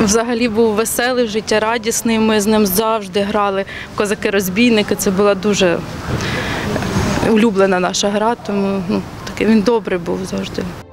Взагалі був веселий, життєрадісний, ми з ним завжди грали в козаки-розбійники, це була дуже улюблена наша гра, тому такий він добрий був завжди.